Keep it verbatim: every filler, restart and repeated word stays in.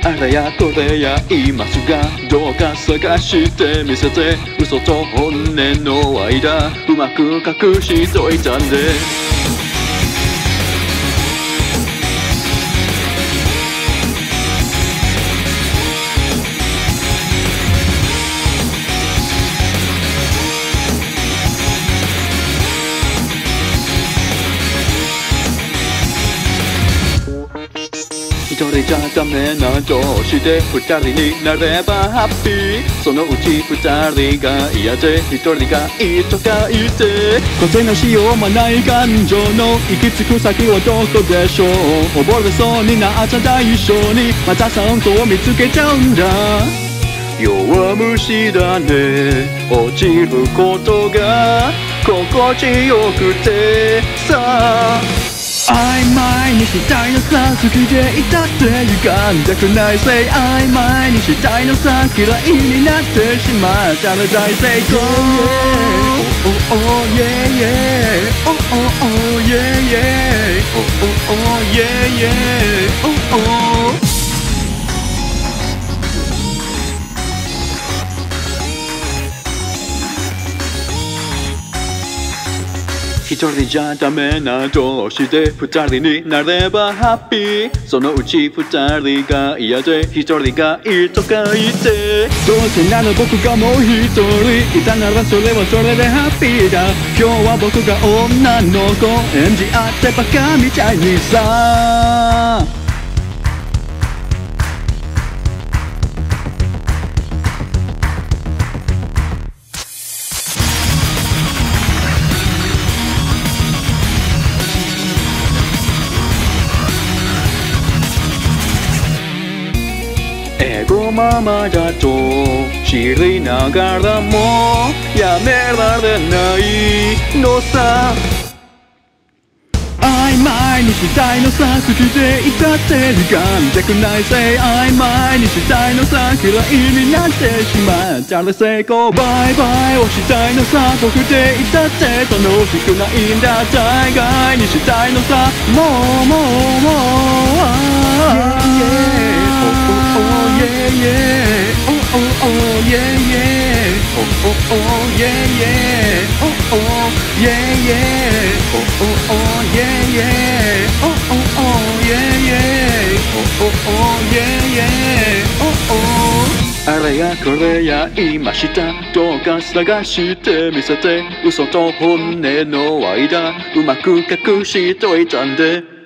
あれやこれや言いますが、どうか探してみせて。嘘と本音の間うまく隠しといたんで。一人じゃダメなどうして二人になればハッピー。そのうち二人が嫌で一人がいいとか言って、個性のしようもない感情の行き着く先はどこでしょう。溺れそうになったら一緒にまた本当を見つけちゃうんだ。弱虫だね、落ちることが心地よくてさ。曖昧にしたいのさ、好きでいたって歪んでくないせい。曖昧にしたいのさ、嫌いになってしまったら大成功。Oh oh oh yeah yeah Oh oh oh yeah yeah Oh oh oh yeah yeah Oh oh。一人じゃダメなどうして二人になればハッピー。そのうち二人が嫌で一人がいいとか言って、どうせなら僕がもう一人いたならそれはそれでハッピーだ。今日は僕が女の子演じ合ってバカみたいにさ。エゴママだと知りながらもやめられないのさ。曖昧にしたいのさ、好きでいたって歪んでくないせい。曖昧にしたいのさ、嫌いになってしまったら成功。バイバイをしたいのさ、僕でいたって楽しくないんだ。大概にしたいのさ、もうもうもうYeah yeah Oh oh oh yeah yeah Oh oh oh yeah yeah Oh oh yeah yeah Oh oh oh yeah yeah Oh oh oh yeah yeah Oh oh oh yeah yeah Oh oh。あれやこれや言いました。どうか探してみせて。嘘と本音の間うまく隠しといたんで。